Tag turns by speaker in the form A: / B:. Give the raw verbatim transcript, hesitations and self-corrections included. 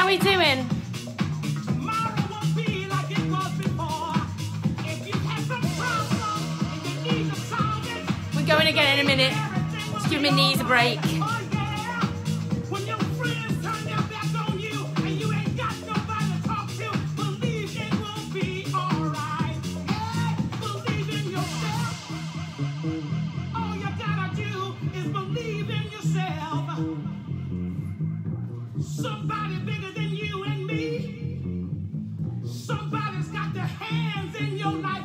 A: we doing? We're going again in a minute. Just give my knees a break.
B: Somebody bigger than you and me. Somebody's got their hands in your life.